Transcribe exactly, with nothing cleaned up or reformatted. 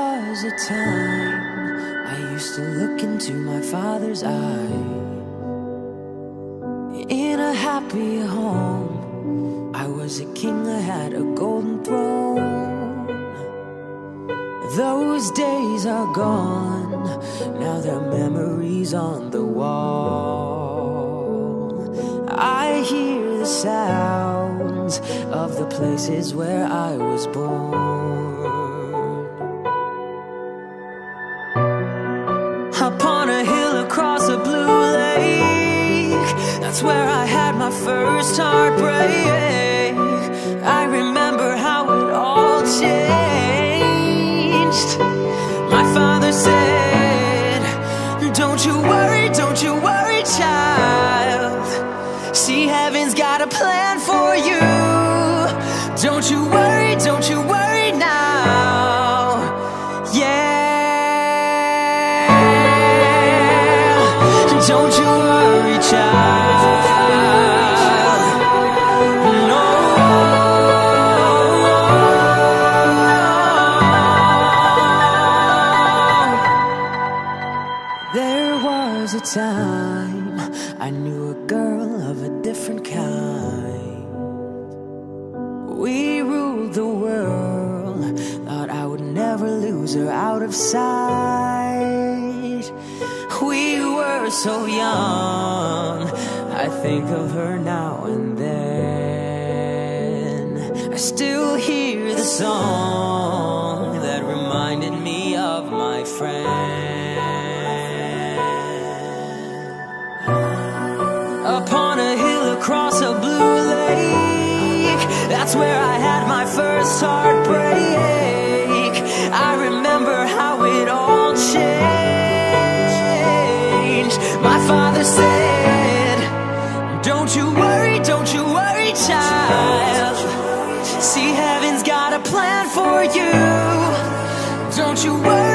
was a time I used to look into my father's eye. In a happy home, I was a king, I had a golden throne. Those days are gone, now they're memories on the wall. I hear the sounds of the places where I was born. Upon a hill across a blue lake, that's where I had my first heartbreak. I remember how it all changed. My father said, don't you worry, don't you worry, child. See, heaven's got a plan for you. Don't you worry, don't you worry now. Yeah. Don't you worry, child. No. There was a time I knew a girl of a different kind. We ruled the world, thought I would never lose her out of sight. We were so young, I think of her now and then. I still hear the song that reminded me of my friend. Upon a hill across a blue lake, that's where I had my first heartbreak. I remember how it all changed. My father said, don't you worry, don't you worry, child. See, heaven's got a plan for you. Don't you worry.